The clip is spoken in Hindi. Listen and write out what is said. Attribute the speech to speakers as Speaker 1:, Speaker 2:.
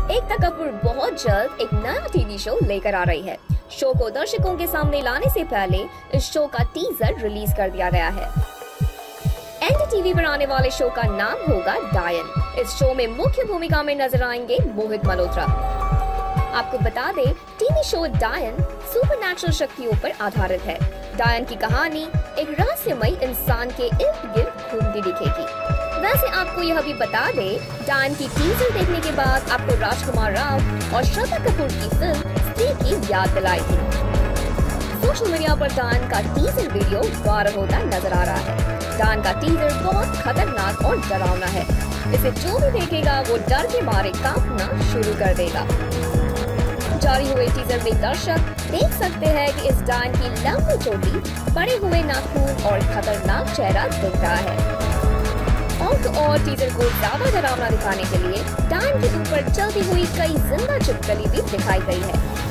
Speaker 1: एकता कपूर बहुत जल्द एक नया टीवी शो लेकर आ रही है। शो को दर्शकों के सामने लाने से पहले इस शो का टीजर रिलीज कर दिया गया है। एनडीटीवी पर आने वाले शो का नाम होगा डायन। इस शो में मुख्य भूमिका में नजर आएंगे मोहित मल्होत्रा। आपको बता दें, टीवी शो डायन सुपरनैचुरल शक्तियों पर आधारित है। डायन की कहानी एक रहस्यमय इंसान के इर्द गिर्द घूमती दिखेगी। वैसे आपको यह भी बता दें, डायन की टीजर देखने के बाद आपको राजकुमार राव और श्रद्धा कपूर की फिल्म स्त्री की याद दिलाएगी। सोशल मीडिया पर डायन का टीजर वीडियो वायरल होता नजर आ रहा है। डायन का टीजर बहुत खतरनाक और डरावना है। इसे जो भी देखेगा वो डर के मारे कांपना शुरू कर देगा। जारी हुए टीजर में दर्शक देख सकते हैं कि इस डायन की लंबी चोटी, बड़े हुए नाखून और खतरनाक चेहरा दिख रहा है। और तो और टीजर को ज्यादा डरावना दिखाने के लिए डायन के ऊपर चलती हुई कई जिंदा छिपकली भी दिखाई गई है।